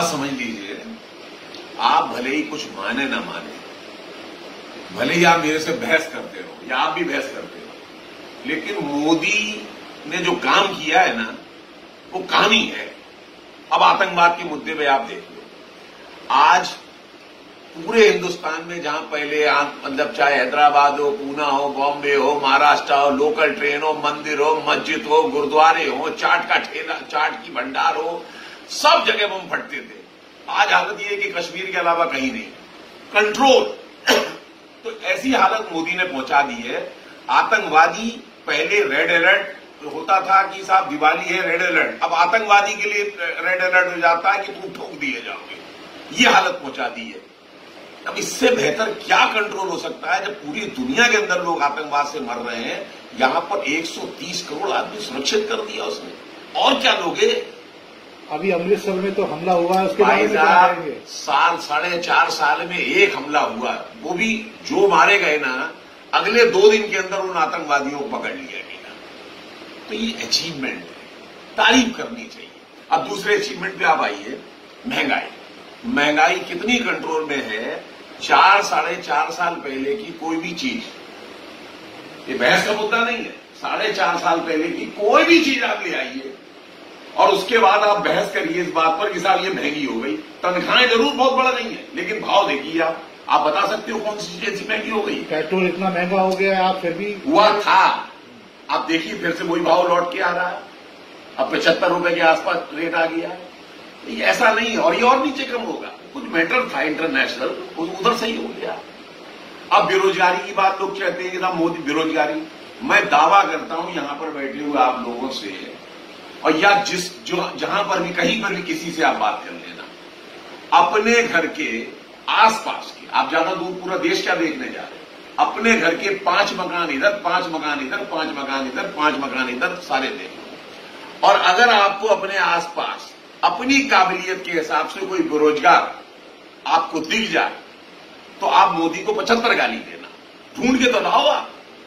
समझ लीजिए, आप भले ही कुछ माने ना माने, भले ही आप मेरे से बहस करते हो या आप भी बहस करते हो, लेकिन मोदी ने जो काम किया है ना, वो काम ही है। अब आतंकवाद के मुद्दे पे आप देख लो, आज पूरे हिंदुस्तान में जहां पहले मतलब चाहे हैदराबाद हो, पूना हो, बॉम्बे हो, महाराष्ट्र हो, लोकल ट्रेन हो, मंदिर हो, मस्जिद हो, गुरुद्वारे हो, चाट का ठेला, चाट की भंडार हो, सब जगह बम फटते थे। आज हालत यह है कि कश्मीर के अलावा कहीं नहीं कंट्रोल। तो ऐसी हालत मोदी ने पहुंचा दी है। आतंकवादी पहले रेड अलर्ट होता था कि साहब दिवाली है, रेड अलर्ट, अब आतंकवादी के लिए रेड अलर्ट हो जाता है कि तुम ठोक दिए जाओगे। ये हालत पहुंचा दी है। अब इससे बेहतर क्या कंट्रोल हो सकता है जब पूरी दुनिया के अंदर लोग आतंकवाद से मर रहे हैं। यहां पर 130 करोड़ आदमी सुरक्षित कर दिया उसने, और क्या लोगे। अभी अमृतसर में तो हमला हुआ है, उसके भाई साहब साल 4.5 साल में एक हमला हुआ, वो भी जो मारे गए ना, अगले 2 दिन के अंदर उन आतंकवादियों को पकड़ लिया गया। तो ये अचीवमेंट है, तारीफ करनी चाहिए। अब दूसरे अचीवमेंट पे आप आइए, महंगाई कितनी कंट्रोल में है। 4-4.5 साल पहले की कोई भी चीज, ये बहस का मुद्दा नहीं है, 4.5 साल पहले की कोई भी चीज आप ले आइए और उसके बाद आप बहस करिए इस बात पर कि साहब ये महंगी हो गई। तनख्वाहें जरूर बहुत बढ़ गई हैं, लेकिन भाव देखिए आप बता सकते हो कौन सी चीज ऐसी महंगी हो गई। पेट्रोल इतना महंगा हो गया है, आप फिर भी हुआ था, आप देखिए फिर से वही भाव लौट के आ रहा है। अब 75 रुपए के आसपास रेट आ गया है। ये ऐसा नहीं है, और ये और नीचे कम होगा। कुछ मैटर था इंटरनेशनल, उधर सही हो गया। अब बेरोजगारी की बात लोग कहते हैं कि ना मोदी बेरोजगारी, मैं दावा करता हूं यहां पर बैठे हुए आप लोगों से, और या जहां पर भी कहीं पर भी किसी से आप बात कर लेना, अपने घर के आसपास के, आप ज्यादा दूर पूरा देश क्या देखने जा रहे हैं, अपने घर के 5 मकान इधर, 5 मकान इधर, 5 मकान इधर, 5 मकान इधर, सारे देख लो। और अगर आपको अपने आसपास अपनी काबिलियत के हिसाब से कोई बेरोजगार आपको दिख जाए, तो आप मोदी को 75 गाली देना, ढूंढ के तो लाओ आप।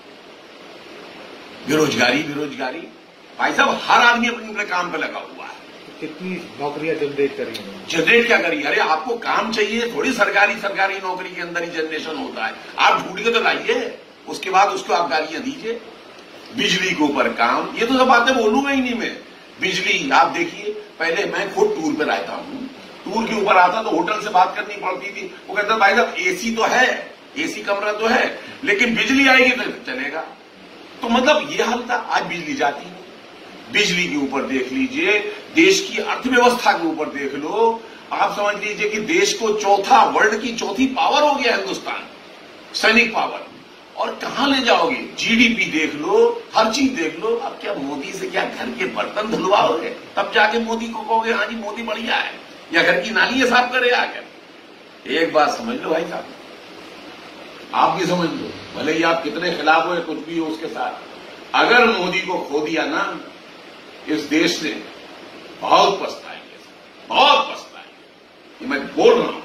बेरोजगारी भाई साहब, हर आदमी अपने काम पे लगा हुआ है। कितनी नौकरियां जनरेट करी, जनरेट क्या करी। अरे आपको काम चाहिए, थोड़ी सरकारी नौकरी के अंदर ही जनरेशन होता है। आप ढूंढ के तो लाइए, उसके बाद उसको आप गालियां दीजिए। बिजली के ऊपर काम, ये तो सब बातें बोलूंगा ही नहीं मैं। बिजली आप देखिए, पहले मैं खुद टूर पर रहता हूं, टूर के ऊपर आता तो होटल से बात करनी पड़ती थी। वो कहता भाई साहब एसी तो है, एसी कमरा तो है, लेकिन बिजली आएगी तो चलेगा। तो मतलब ये हाल था। आज बिजली जाती है। बिजली के ऊपर देख लीजिए, देश की अर्थव्यवस्था के ऊपर देख लो, आप समझ लीजिए कि देश को वर्ल्ड की चौथी पावर हो गया हिंदुस्तान, सैनिक पावर। और कहां ले जाओगे, जीडीपी देख लो, हर चीज देख लो। अब क्या मोदी से क्या घर के बर्तन धुलवाओगे, तब जाके मोदी को कहोगे हाँ जी मोदी बढ़िया है, या घर की नालियां साफ करे आकर। एक बात समझ लो भाई साहब, आप भी समझ लो, भले ही आप कितने खिलाफ हो, कुछ भी हो उसके साथ, अगर मोदी को खो दिया ना, इस देश से बहुत पछताएंगे, बहुत पछताएंगे, ये मैं बोल रहा हूं।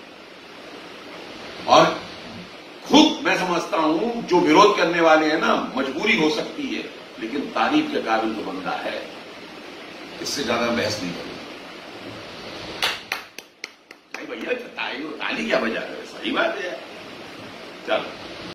और खुद मैं समझता हूं जो विरोध करने वाले हैं ना, मजबूरी हो सकती है, लेकिन तारीफ के काबिल तो बंदा है। इससे ज्यादा बहस नहीं करूंगा। नहीं भैया, ताली क्या बजा रहे, सही बात है। चलो।